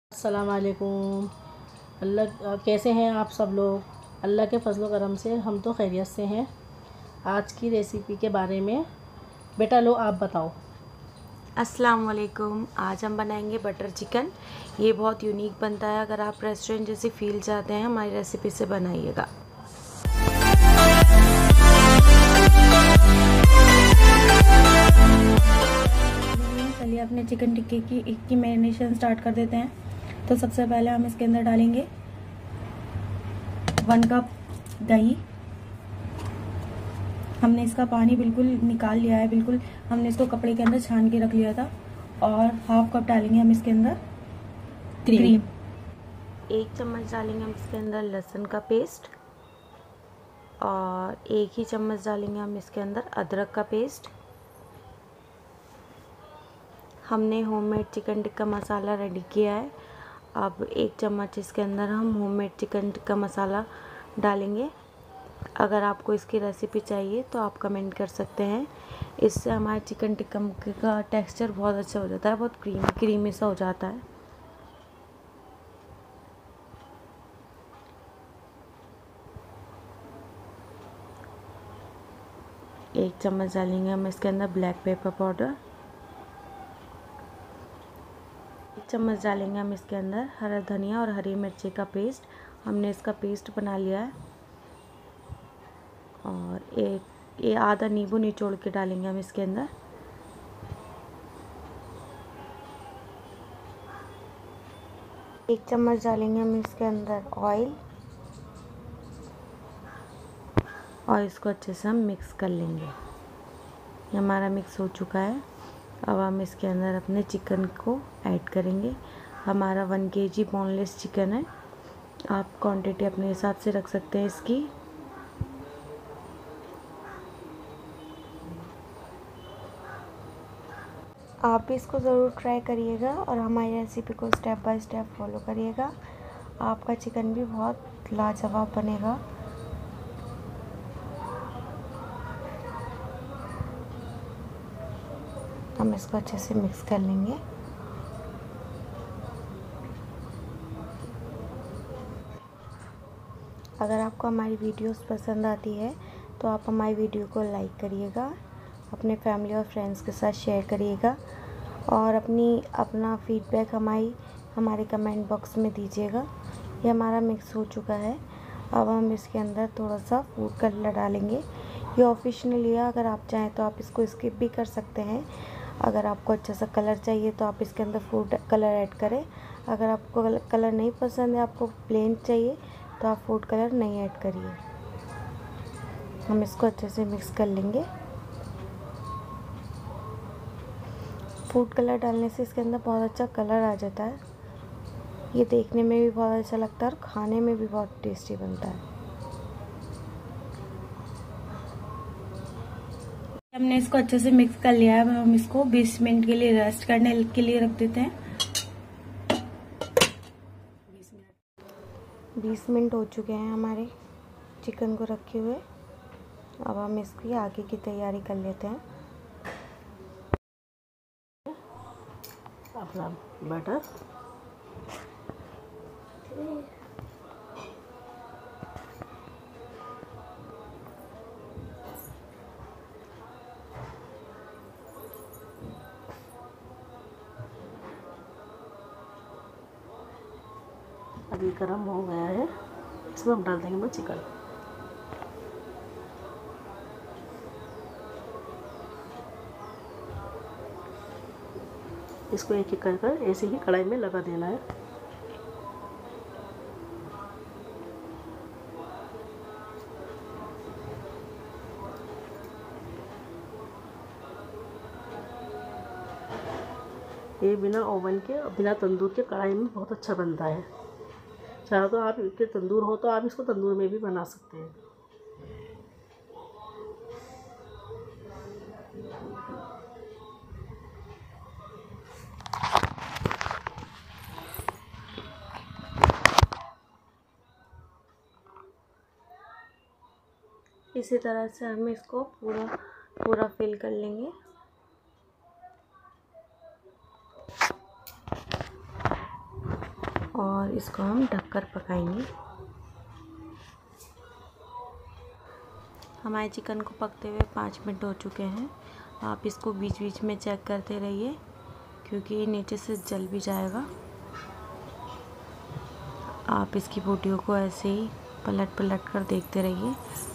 अस्सलाम वालेकुम। कैसे हैं आप सब लोग। अल्लाह के फजल करम से हम तो खैरियत से हैं। आज की रेसिपी के बारे में बेटा लो आप बताओ। अस्सलाम वालेकुम। आज हम बनाएंगे बटर चिकन। ये बहुत यूनिक बनता है। अगर आप रेस्टोरेंट जैसी फील चाहते हैं हमारी रेसिपी से बनाइएगा। चलिए अपने चिकन टिक्के की मैरिनेशन स्टार्ट कर देते हैं। तो सबसे पहले हम इसके अंदर डालेंगे 1 कप दही। हमने इसका पानी बिल्कुल निकाल लिया है, बिल्कुल हमने इसको कपड़े के अंदर छान के रख लिया था। और 1/2 कप डालेंगे हम इसके अंदर क्रीम। 1 चम्मच डालेंगे हम इसके अंदर लहसुन का पेस्ट और 1 ही चम्मच डालेंगे हम इसके अंदर अदरक का पेस्ट। हमने homemade chicken tikka masala ready किया है। अब 1 चम्मच इसके अंदर हम होममेड चिकन टिक्का मसाला डालेंगे। अगर आपको इसकी रेसिपी चाहिए तो आप कमेंट कर सकते हैं। इससे हमारे चिकन टिक्का का टेक्सचर बहुत अच्छा हो जाता है, बहुत क्रीमी सा हो जाता है। एक चम्मच डालेंगे हम इसके अंदर ब्लैक पेपर पाउडर। 1 चम्मच डालेंगे हम इसके अंदर हरा धनिया और हरी मिर्ची का पेस्ट। हमने इसका पेस्ट बना लिया है। और ये आधा नींबू निचोड़ के डालेंगे हम इसके अंदर। एक चम्मच डालेंगे हम इसके अंदर ऑयल और इसको अच्छे से हम मिक्स कर लेंगे। ये हमारा मिक्स हो चुका है। अब हम इसके अंदर अपने चिकन को ऐड करेंगे। हमारा 1 kg बोनलेस चिकन है। आप क्वांटिटी अपने हिसाब से रख सकते हैं इसकी। आप भी इसको ज़रूर ट्राई करिएगा और हमारी रेसिपी को स्टेप बाय स्टेप फॉलो करिएगा। आपका चिकन भी बहुत लाजवाब बनेगा। हम इसको अच्छे से मिक्स कर लेंगे। अगर आपको हमारी वीडियोस पसंद आती है तो आप हमारी वीडियो को लाइक करिएगा, अपने फैमिली और फ्रेंड्स के साथ शेयर करिएगा और अपना फीडबैक हमारे कमेंट बॉक्स में दीजिएगा। ये हमारा मिक्स हो चुका है। अब हम इसके अंदर थोड़ा सा फूड कलर डालेंगे। ये ऑप्शनल है, अगर आप चाहें तो आप इसको स्किप भी कर सकते हैं। अगर आपको अच्छा सा कलर चाहिए तो आप इसके अंदर फूड कलर ऐड करें। अगर आपको कलर नहीं पसंद है, आपको प्लेन चाहिए, तो आप फूड कलर नहीं ऐड करिए। हम इसको अच्छे से मिक्स कर लेंगे। फूड कलर डालने से इसके अंदर बहुत अच्छा कलर आ जाता है। ये देखने में भी बहुत अच्छा लगता है और खाने में भी बहुत टेस्टी बनता है। हमने इसको अच्छे से मिक्स कर लिया है। अब हम इसको 20 मिनट के लिए रेस्ट करने के लिए रख देते हैं। 20 मिनट हो चुके हैं हमारे चिकन को रखे हुए। अब हम इसकी आगे की तैयारी कर लेते हैं। अपना बटर अभी गर्म हो गया है। इसमें हम डाल देंगे चिकन। इसको एक एक कर ऐसे ही कढ़ाई में लगा देना है। ये बिना ओवन के बिना तंदूर के कढ़ाई में बहुत अच्छा बनता है। चाहे तो आप इसके तंदूर हो तो आप इसको तंदूर में भी बना सकते हैं। इसी तरह से हम इसको पूरा फिल कर लेंगे। और इसको हम ढककर पकाएंगे। हमारे चिकन को पकते हुए 5 मिनट हो चुके हैं। आप इसको बीच बीच में चेक करते रहिए क्योंकि ये नीचे से जल भी जाएगा। आप इसकी बोटियों को ऐसे ही पलट पलट कर देखते रहिए।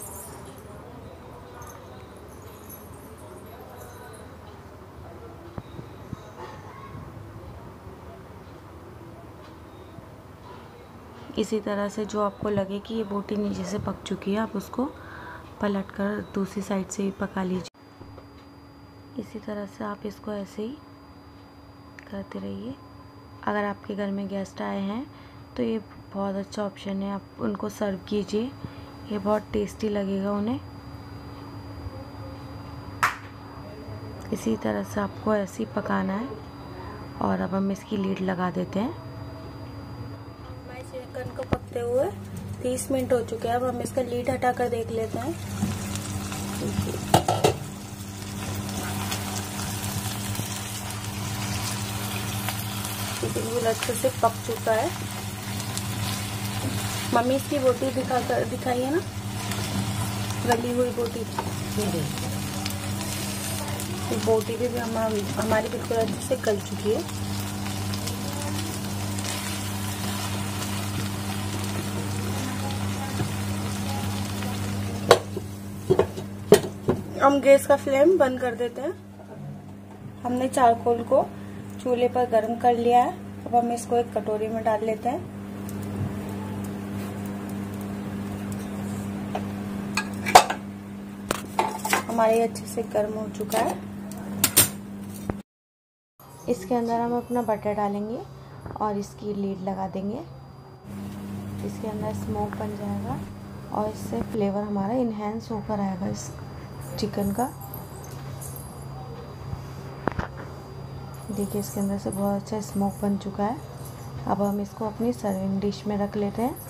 इसी तरह से जो आपको लगे कि ये बोटी नीचे से पक चुकी है, आप उसको पलट कर दूसरी साइड से भी पका लीजिए। इसी तरह से आप इसको ऐसे ही करते रहिए। अगर आपके घर में गेस्ट आए हैं तो ये बहुत अच्छा ऑप्शन है, आप उनको सर्व कीजिए, ये बहुत टेस्टी लगेगा उन्हें। इसी तरह से आपको ऐसे ही पकाना है। और अब हम इसकी लीड लगा देते हैं। हमारे चिकन को पकते हुए 30 मिनट हो चुके हैं। अब हम इसका लीड हटा कर देख लेते हैं। बिल्कुल अच्छे से पक चुका है। मम्मी इसकी बोटी दिखाइए ना, गली हुई बोटी। बोटी भी हमारी बिल्कुल अच्छे से गल चुकी है। हम गैस का फ्लेम बंद कर देते हैं। हमने चारकोल को चूल्हे पर गर्म कर लिया है। अब हम इसको एक कटोरी में डाल लेते हैं। हमारे अच्छे से गर्म हो चुका है। इसके अंदर हम अपना बटर डालेंगे और इसकी लीड लगा देंगे। इसके अंदर स्मोक बन जाएगा और इससे फ्लेवर हमारा इन्हेंस होकर आएगा इस चिकन का। देखिए इसके अंदर से बहुत अच्छा स्मोक बन चुका है। अब हम इसको अपनी सर्विंग डिश में रख लेते हैं।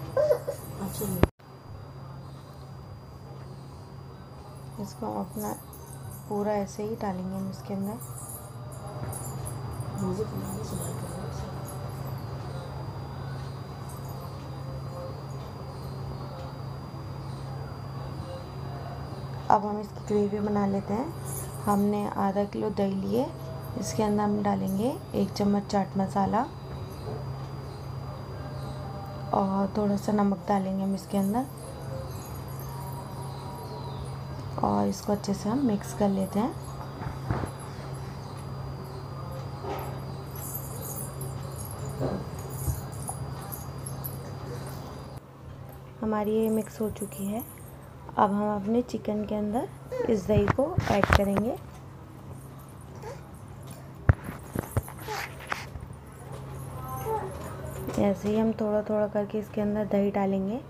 इसको हम अपना पूरा ऐसे ही डालेंगे हम इसके अंदर। अब हम इसकी ग्रेवी बना लेते हैं। हमने आधा किलो दही लिए, इसके अंदर हम डालेंगे 1 चम्मच चाट मसाला और थोड़ा सा नमक डालेंगे हम इसके अंदर और इसको अच्छे से हम मिक्स कर लेते हैं। हमारी ये मिक्स हो चुकी है। अब हम अपने चिकन के अंदर इस दही को ऐड करेंगे। ऐसे ही हम थोड़ा थोड़ा करके इसके अंदर दही डालेंगे।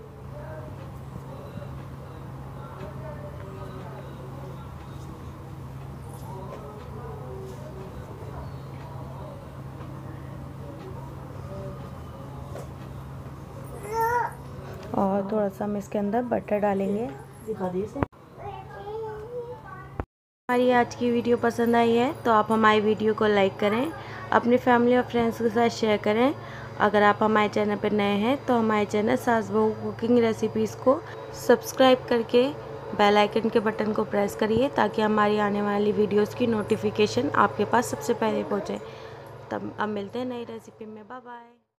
और थोड़ा सा हम इसके अंदर बटर डालेंगे। हमारी आज की वीडियो पसंद आई है तो आप हमारी वीडियो को लाइक करें, अपनी फैमिली और फ्रेंड्स के साथ शेयर करें। अगर आप हमारे चैनल पर नए हैं तो हमारे channel Saas Bahu cooking recipes को सब्सक्राइब करके बेल आइकन के बटन को प्रेस करिए ताकि हमारी आने वाली वीडियोस की नोटिफिकेशन आपके पास सबसे पहले पहुंचे। तब अब मिलते हैं नई रेसिपी में। Bye bye.